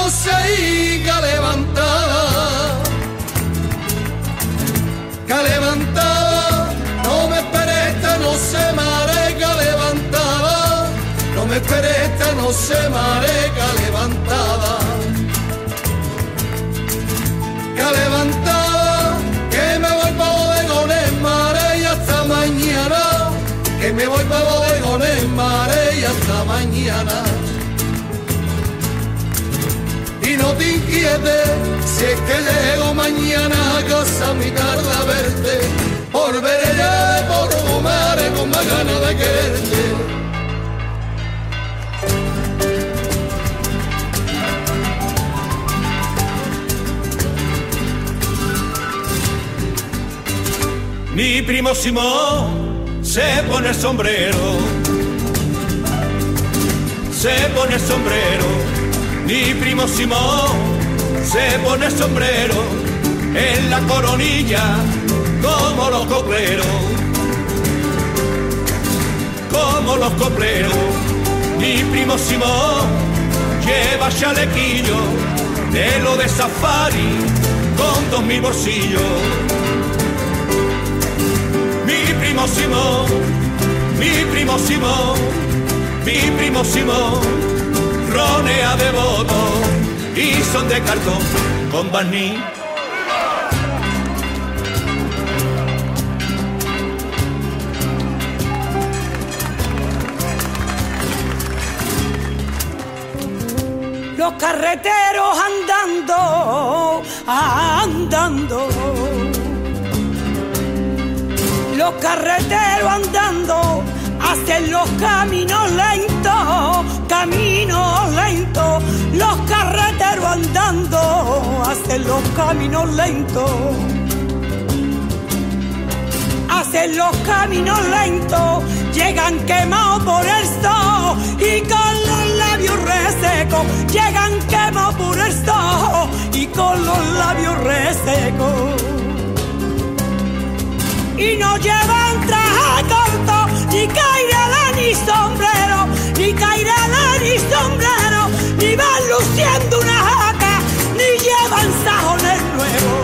siga levantada, que levantada, no me esperes esta noche mareca levantada, no me esperes esta noche mareca levantada, que levantada, que me voy pa' bodegones mare y hasta mañana, que me voy pa' bodegones mare y hasta mañana. Y no te inquietes si es que llego mañana a casa mi tarde a verte, por ver ya por fumar con más ganas de quererte. Mi primo Simón se pone el sombrero, se pone el sombrero. Mi primo Simón se pone el sombrero en la coronilla como los copleros, como los copleros. Mi primo Simón lleva chalequillo de lo de safari con 2000 bolsillos. Mi primo Simón, mi primo Simón, mi primo Simón ronea de voto y son de cartón con barniz. Los carreteros andando, andando. Los carreteros andando hacen los caminos lentos, caminos lentos. Los carreteros andando hacen los caminos lentos, hacen los caminos lentos. Llegan quemados por el sol y con los labios resecos. Llegan quemados por el sol y con los labios resecos. Y no llevan traje corto, ni cairala ni sombrero, ni cairala ni sombrero, ni van luciendo una jaca, ni llevan sajones nuevos.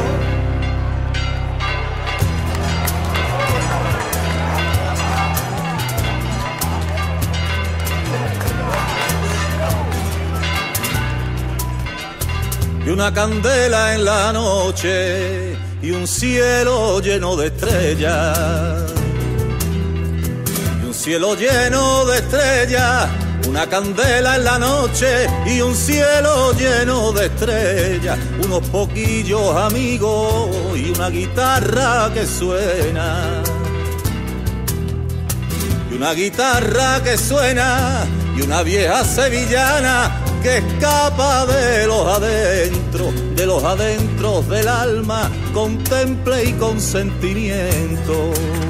Y una candela en la noche y un cielo lleno de estrellas, y un cielo lleno de estrellas, una candela en la noche y un cielo lleno de estrellas, unos poquillos amigos y una guitarra que suena, y una guitarra que suena, y una vieja sevillana que escapa de los adentros del alma, contemple y con sentimiento.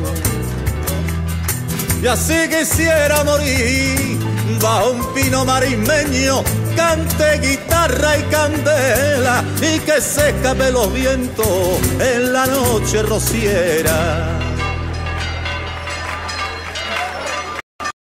Y así quisiera morir bajo un pino marismeño, cante guitarra y candela, y que se escape los vientos en la noche rociera.